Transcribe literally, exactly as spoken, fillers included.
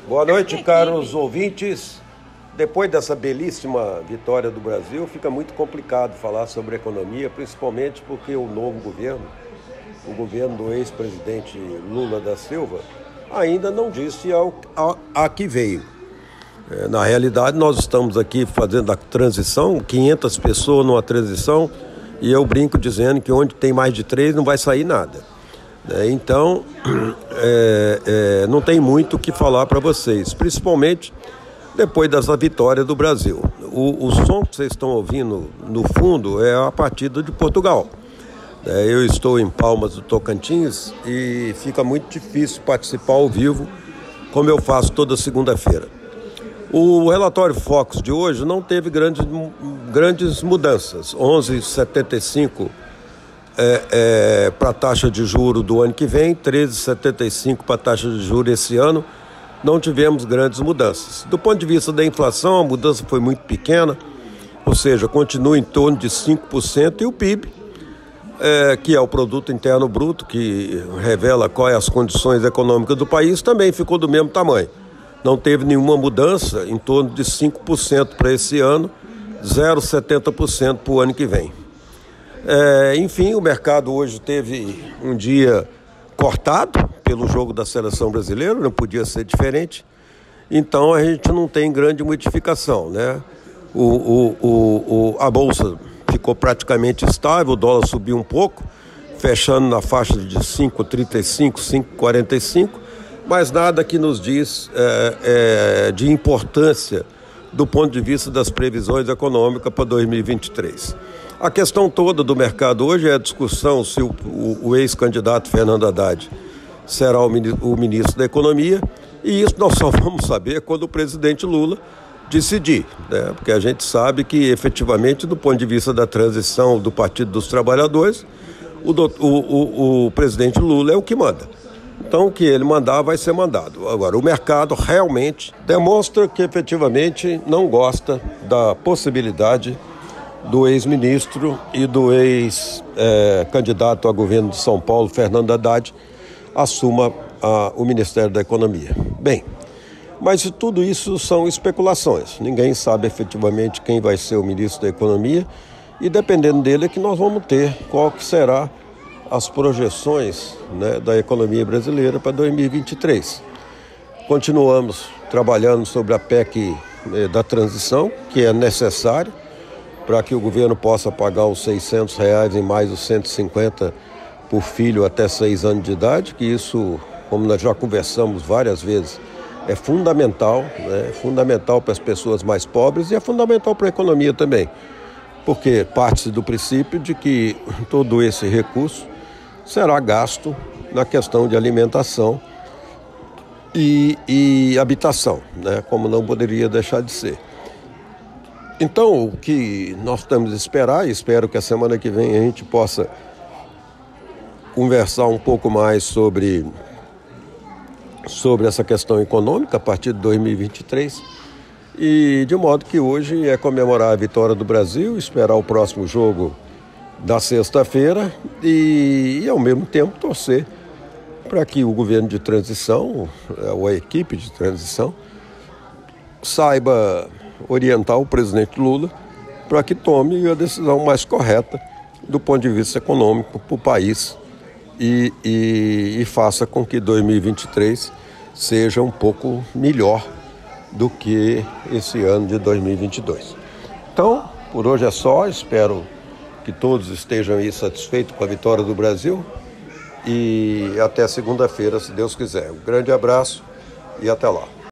Boa noite, caros ouvintes. Depois dessa belíssima vitória do Brasil, fica muito complicado falar sobre economia, principalmente porque o novo governo, o governo do ex-presidente Lula da Silva, ainda não disse ao, a, a que veio. É, na realidade, nós estamos aqui fazendo a transição, quinhentas pessoas numa transição, e eu brinco dizendo que onde tem mais de três não vai sair nada. É, então, é, é, não tem muito o que falar para vocês, principalmente depois dessa vitória do Brasil. O, o som que vocês estão ouvindo no fundo é a partida de Portugal. É, eu estou em Palmas do Tocantins e fica muito difícil participar ao vivo, como eu faço toda segunda-feira. O relatório Focus de hoje não teve grandes, grandes mudanças. onze vírgula setenta e cinco é, é, para a taxa de juros do ano que vem, treze vírgula setenta e cinco para a taxa de juros esse ano. Não tivemos grandes mudanças. Do ponto de vista da inflação, a mudança foi muito pequena, ou seja, continua em torno de cinco por cento, e o P I B, é, que é o Produto Interno Bruto, que revela quais as condições econômicas do país, também ficou do mesmo tamanho. Não teve nenhuma mudança, em torno de cinco por cento para esse ano, zero vírgula setenta por cento para o ano que vem. É, enfim, o mercado hoje teve um dia cortado pelo jogo da seleção brasileira, não podia ser diferente. Então a gente não tem grande modificação, né? O, o, o, o, a bolsa ficou praticamente estável, o dólar subiu um pouco, fechando na faixa de cinco vírgula trinta e cinco, cinco vírgula quarenta e cinco, mas nada que nos diz é, é, de importância do ponto de vista das previsões econômicas para dois mil e vinte e três. A questão toda do mercado hoje é a discussão se o, o, o ex-candidato Fernando Haddad será o, o ministro da Economia, e isso nós só vamos saber quando o presidente Lula decidir, né? Porque a gente sabe que, efetivamente, do ponto de vista da transição do Partido dos Trabalhadores, o, do, o, o, o presidente Lula é o que manda. Então, o que ele mandar vai ser mandado. Agora, o mercado realmente demonstra que, efetivamente, não gosta da possibilidade do ex-ministro e do ex-candidato a governo de São Paulo, Fernando Haddad, assuma a, o Ministério da Economia. Bem, mas tudo isso são especulações. Ninguém sabe efetivamente quem vai ser o ministro da Economia, e dependendo dele é que nós vamos ter qual que será as projeções, né, da economia brasileira para dois mil e vinte e três. Continuamos trabalhando sobre a P E C eh, da transição, que é necessária para que o governo possa pagar os seiscentos reais e mais os cento e cinquenta por filho até seis anos de idade, que isso, como nós já conversamos várias vezes, é fundamental, né? É fundamental para as pessoas mais pobres e é fundamental para a economia também, porque parte-se do princípio de que todo esse recurso será gasto na questão de alimentação e, e habitação, né? Como não poderia deixar de ser. Então, o que nós temos a esperar, e espero que a semana que vem a gente possa conversar um pouco mais sobre, sobre essa questão econômica a partir de dois mil e vinte e três, e de modo que hoje é comemorar a vitória do Brasil, esperar o próximo jogo da sexta-feira e, e ao mesmo tempo torcer para que o governo de transição, ou a equipe de transição, saiba orientar o presidente Lula para que tome a decisão mais correta do ponto de vista econômico para o país e, e, e faça com que dois mil e vinte e três seja um pouco melhor do que esse ano de dois mil e vinte e dois. Então, por hoje é só, espero que todos estejam aí satisfeitos com a vitória do Brasil e até segunda-feira, se Deus quiser. Um grande abraço e até lá.